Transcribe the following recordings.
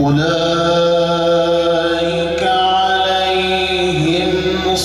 أولئك عليهم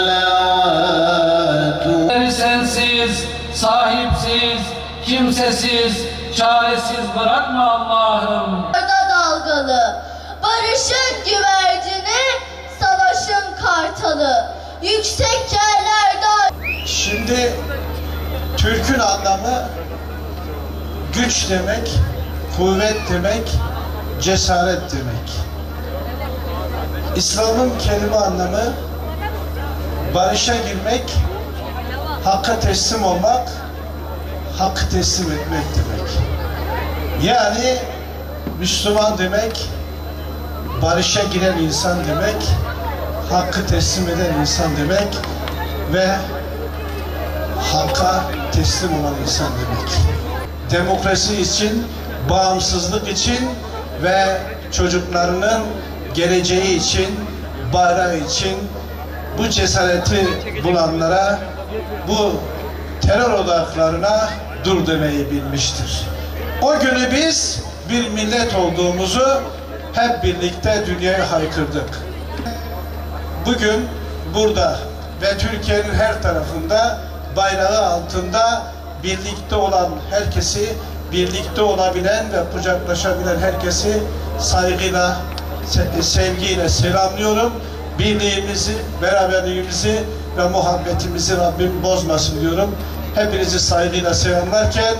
صلوات. Sensiz, sahipsiz, kimsesiz, çaresiz bırakma Allah'ım. Dalgalı, barışın güvercini, savaşın kartalı, yüksek yerlerde. Şimdi Türk'ün anlamı güç demek, kuvvet demek, cesaret demek. İslam'ın kelime anlamı barışa girmek, hakka teslim olmak, hakkı teslim etmek demek. Yani Müslüman demek, barışa giren insan demek, hakkı teslim eden insan demek ve hakka teslim olan insan demek. Demokrasi için, bağımsızlık için ve çocuklarının geleceği için, bayrağı için bu cesareti bulanlara, bu terör odaklarına dur demeyi bilmiştir. O günü biz bir millet olduğumuzu hep birlikte dünyaya haykırdık. Bugün burada ve Türkiye'nin her tarafında bayrağı altında birlikte olan herkesi, birlikte olabilen ve kucaklaşabilen herkesi saygıyla, sevgiyle selamlıyorum. Birliğimizi, beraberliğimizi ve muhabbetimizi Rabbim bozmasın diyorum. Hepinizi saygıyla selamlarken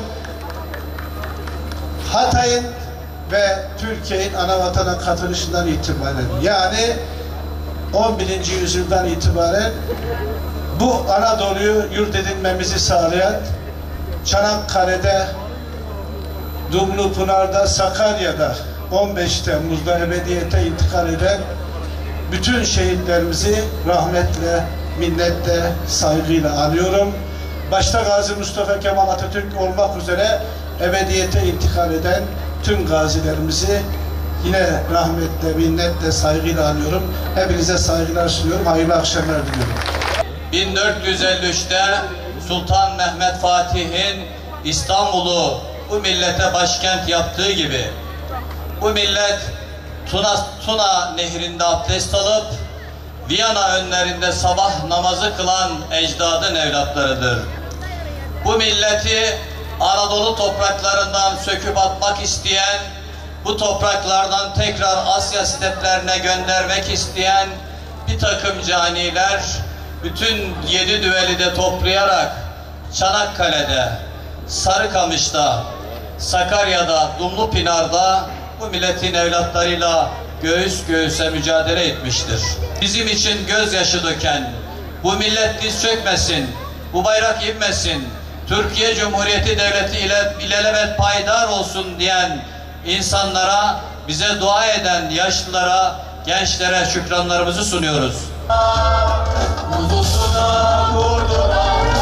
Hatay'ın ve Türkiye'nin anavatana katılışından itibaren, yani 11. yüzyıldan itibaren bu Anadolu'yu yurt edinmemizi sağlayan, Çanakkale'de, Dumlupınar'da, Sakarya'da 15 Temmuz'da ebediyete intikal eden bütün şehitlerimizi rahmetle, minnetle, saygıyla anıyorum. Başta Gazi Mustafa Kemal Atatürk olmak üzere ebediyete intikal eden tüm gazilerimizi yine rahmetle, minnetle, saygıyla anıyorum. Hepinize saygılar sunuyorum. Hayırlı akşamlar diliyorum. 1453'te Sultan Mehmet Fatih'in İstanbul'u bu millete başkent yaptığı gibi bu millet Tuna nehrinde abdest alıp Viyana önlerinde sabah namazı kılan ecdadın evlatlarıdır. Bu milleti Anadolu topraklarından söküp atmak isteyen, bu topraklardan tekrar Asya steplerine göndermek isteyen bir takım caniler bütün 7 düveli de toplayarak Çanakkale'de, Sarıkamış'ta, Sakarya'da, Dumlupınar'da bu milletin evlatlarıyla göğüs göğüse mücadele etmiştir. Bizim için gözyaşı döken, bu millet diz çökmesin, bu bayrak inmesin, Türkiye Cumhuriyeti Devleti ilelebet payidar olsun diyen insanlara, bize dua eden yaşlılara, gençlere şükranlarımızı sunuyoruz. Uzusuna kurdular.